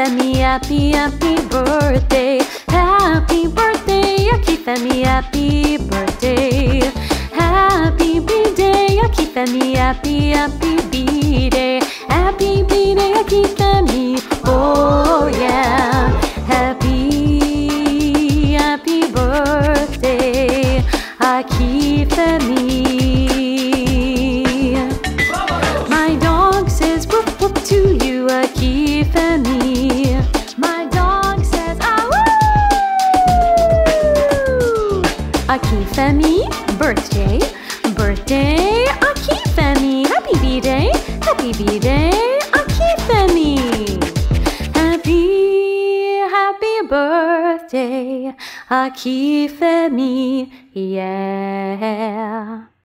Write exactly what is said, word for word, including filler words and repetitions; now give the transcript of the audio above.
AKINFEMI, happy, happy birthday. Happy birthday, AKINFEMI, happy birthday. Happy B-day, AKINFEMI, happy, happy B-day. Happy B-day, AKINFEMI, oh yeah. Happy, happy birthday, AKINFEMI. My dog says whoop whoop to you, AKINFEMI. My dog says ah woo. AKINFEMI, birthday, birthday, AKINFEMI. Happy B-day, happy B-day, AKINFEMI. Happy, happy birthday, AKINFEMI, yeah.